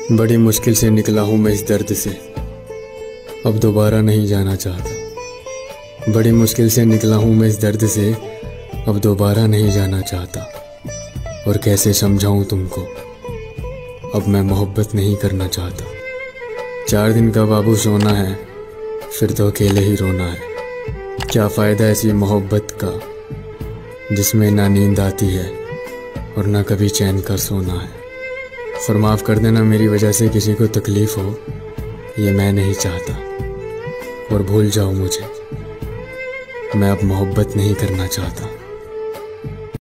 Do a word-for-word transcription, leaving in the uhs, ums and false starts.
बड़ी मुश्किल से निकला हूँ मैं इस दर्द से, अब दोबारा नहीं जाना चाहता। बड़ी मुश्किल से निकला हूँ मैं इस दर्द से, अब दोबारा नहीं जाना चाहता। और कैसे समझाऊँ तुमको, अब मैं मोहब्बत नहीं करना चाहता। चार दिन का बाबू सोना है, फिर तो अकेले ही रोना है। क्या फ़ायदा ऐसी मोहब्बत का जिसमें ना नींद आती है और ना कभी चैन कर सोना है। और माफ़ कर देना मेरी वजह से किसी को तकलीफ़ हो, ये मैं नहीं चाहता। और भूल जाओ मुझे, मैं अब मोहब्बत नहीं करना चाहता।